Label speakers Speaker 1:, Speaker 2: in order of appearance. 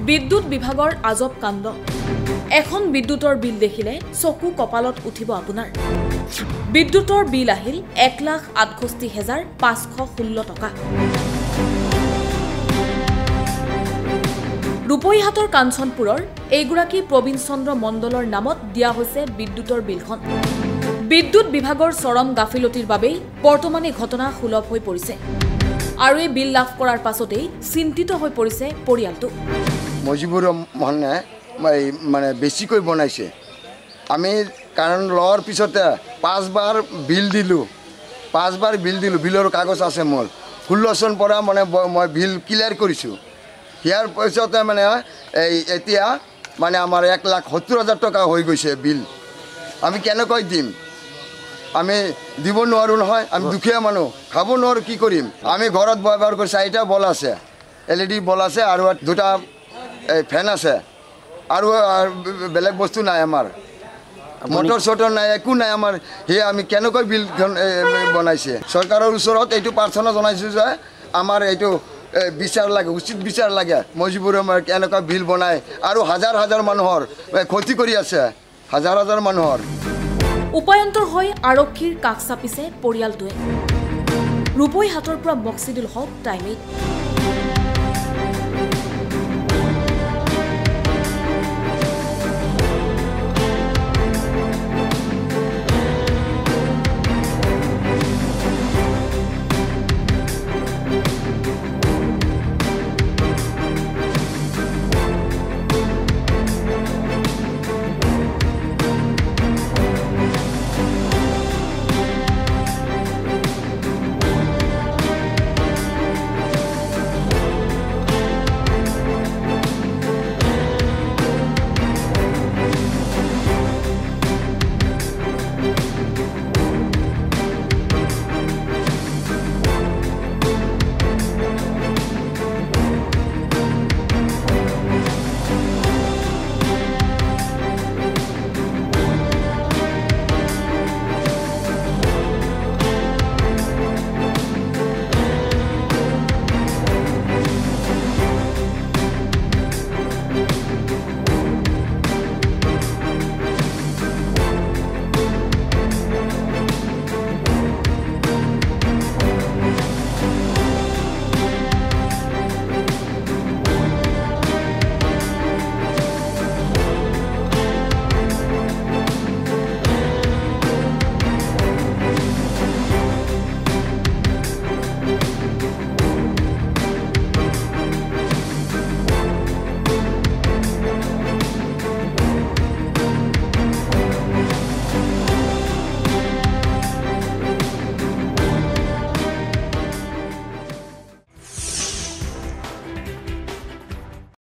Speaker 1: বিদ্যুৎ বিভাগৰ আজব কাণ্ড এখন বিদ্যুতৰ বিল দেখিলে চকু কপালত উঠিব আপোনাৰ বিদ্যুতৰ বিল আহিল 1,68,516 টকা ৰূপৈহাটৰ কাঞ্চনপুৰৰ এইগুৰাকী প্ৰবীণ চন্দ্ৰ মণ্ডলৰ নামত দিয়া হৈছে বিদ্যুতৰ বিলখন বিদ্যুৎ বিভাগৰ চৰম গাফিলতিৰ বাবে বৰ্তমানে ঘটনা সুলভ হৈ পৰিছে আৰু এই বিল লাভ কৰাৰ পাছতেই চিন্তিত হৈ পৰিছে পৰিয়ালটো
Speaker 2: মজিবুৰ মহনে মানে বেছিকৈ বনাইছে আমি কাৰণ লোৱাৰ পিছতে 5 বাৰ বিল দিলোঁ বিলৰ কাগজ আছে মোৰ 16 চন পৰা মানে মই বিল ক্লিয়াৰ কৰিছোঁ ইয়াৰ পিছতে মানে এতিয়া মানে আমাৰ 1,70,000 টকা হৈ গৈছে বিল আমি কেনেকৈ দিম আমি দিব নোৱাৰো নহয় আমি দুখীয়া মানুহ খাব নোৱাৰো কি কৰিম আমি ঘৰত ব্যৱহাৰ কৰি 4টা বল আছে LED বল আছে আৰু 2টা ফেন আছে আৰু বেলেগ বস্তু নাই আমাৰ মোটৰ ছটৰ নাই একো নাই আমাৰ হে আমি কেনেকৈ বিল বনাইছে চৰকাৰৰ ওচৰত এইটো প্ৰাৰ্থনা জনাইছো যে আমাৰ এইটো বিচাৰ লাগে উচিত বিচাৰ লাগে মজিবুৰে কেনেকৈ বিল বনায় আৰু হাজাৰ হাজাৰ মানুহৰ ক্ষতি কৰি আছে হাজাৰ মানুহৰ
Speaker 1: উপায়ন্তৰ হৈ আৰক্ষীৰ কাষ চাপিছে পৰিয়ালটোৱে ৰূপৈহাটৰ পৰা মকছিদুল হক টাইম 8